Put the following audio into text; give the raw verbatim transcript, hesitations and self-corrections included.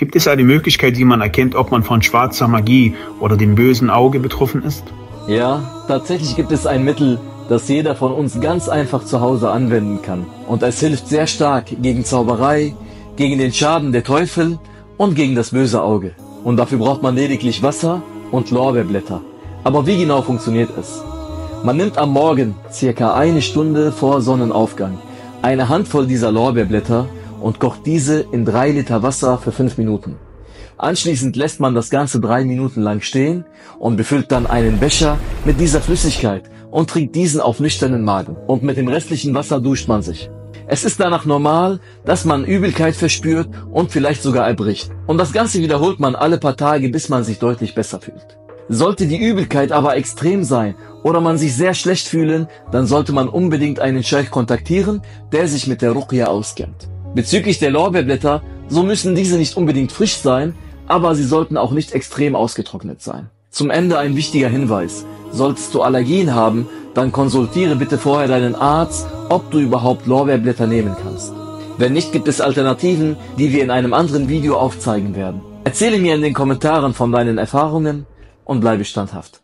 Gibt es eine Möglichkeit, wie man erkennt, ob man von schwarzer Magie oder dem bösen Auge betroffen ist? Ja, tatsächlich gibt es ein Mittel, das jeder von uns ganz einfach zu Hause anwenden kann. Und es hilft sehr stark gegen Zauberei, gegen den Schaden der Teufel und gegen das böse Auge. Und dafür braucht man lediglich Wasser und Lorbeerblätter. Aber wie genau funktioniert es? Man nimmt am Morgen, circa eine Stunde vor Sonnenaufgang, eine Handvoll dieser Lorbeerblätter und kocht diese in drei Liter Wasser für fünf Minuten. Anschließend lässt man das Ganze drei Minuten lang stehen und befüllt dann einen Becher mit dieser Flüssigkeit und trinkt diesen auf nüchternen Magen. Und mit dem restlichen Wasser duscht man sich. Es ist danach normal, dass man Übelkeit verspürt und vielleicht sogar erbricht. Und das Ganze wiederholt man alle paar Tage, bis man sich deutlich besser fühlt. Sollte die Übelkeit aber extrem sein oder man sich sehr schlecht fühlen, dann sollte man unbedingt einen Scheich kontaktieren, der sich mit der Ruqya auskennt. Bezüglich der Lorbeerblätter, so müssen diese nicht unbedingt frisch sein, aber sie sollten auch nicht extrem ausgetrocknet sein. Zum Ende ein wichtiger Hinweis. Solltest du Allergien haben, dann konsultiere bitte vorher deinen Arzt, ob du überhaupt Lorbeerblätter nehmen kannst. Wenn nicht, gibt es Alternativen, die wir in einem anderen Video aufzeigen werden. Erzähle mir in den Kommentaren von deinen Erfahrungen und bleibe standhaft.